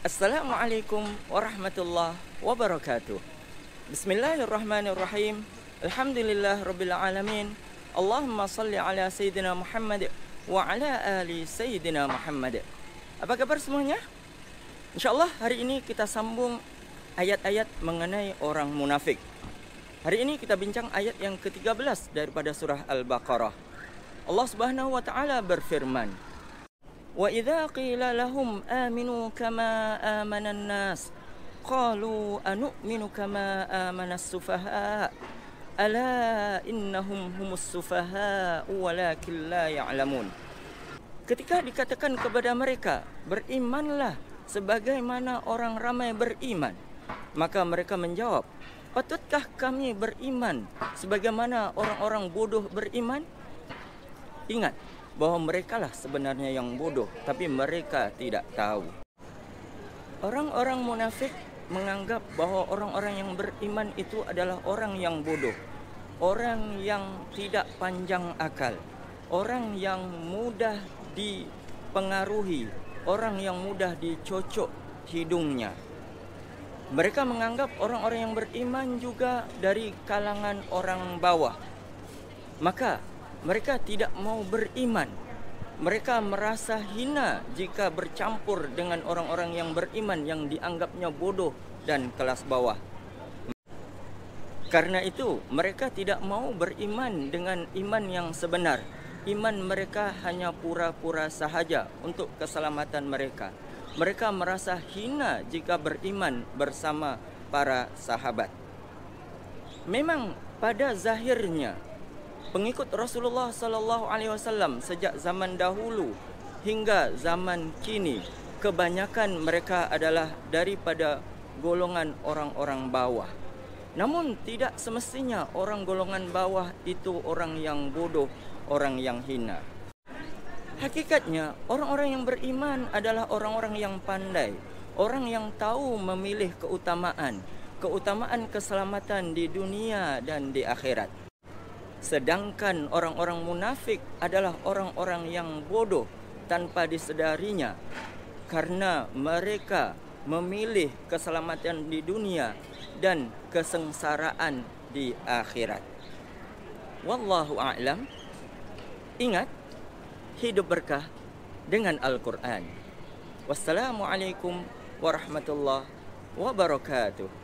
Assalamualaikum warahmatullahi wabarakatuh. Bismillahirrahmanirrahim. Alhamdulillah rabbil alamin. Allahumma salli ala Sayyidina Muhammad wa ala ali Sayyidina Muhammad. Apa kabar semuanya? InsyaAllah hari ini kita sambung ayat-ayat mengenai orang munafik. Hari ini kita bincang ayat yang ke-13 daripada surah Al-Baqarah. Allah Subhanahu wa taala berfirman, "Wa idza qila lahum aminu kama amana an-nas qalu anu'minu kama amana as-sufaha ala innahum humus sufaha walakin la ya'lamun." Ketika dikatakan kepada mereka, berimanlah sebagaimana orang ramai beriman, maka mereka menjawab, patutkah kami beriman sebagaimana orang-orang bodoh beriman? Ingat bahawa merekalah sebenarnya yang bodoh, tapi mereka tidak tahu. Orang-orang munafik menganggap bahawa orang-orang yang beriman itu adalah orang yang bodoh, orang yang tidak panjang akal, orang yang mudah dipengaruhi, orang yang mudah dicocok hidungnya. Mereka menganggap orang-orang yang beriman juga dari kalangan orang bawah. Maka mereka tidak mau beriman. Mereka merasa hina jika bercampur dengan orang-orang yang beriman yang dianggapnya bodoh dan kelas bawah. Karena itu, mereka tidak mau beriman dengan iman yang sebenar. Iman mereka hanya pura-pura sahaja untuk keselamatan mereka. Mereka merasa hina jika beriman bersama para sahabat. Memang pada zahirnya pengikut Rasulullah sallallahu alaihi wasallam sejak zaman dahulu hingga zaman kini, kebanyakan mereka adalah daripada golongan orang-orang bawah. Namun tidak semestinya orang golongan bawah itu orang yang bodoh, orang yang hina. Hakikatnya, orang-orang yang beriman adalah orang-orang yang pandai, orang yang tahu memilih keutamaan keselamatan di dunia dan di akhirat. Sedangkan orang-orang munafik adalah orang-orang yang bodoh tanpa disedarinya, karena mereka memilih keselamatan di dunia dan kesengsaraan di akhirat. Wallahu a'lam. Ingat, hidup berkah dengan Al-Quran. Wassalamualaikum warahmatullahi wabarakatuh.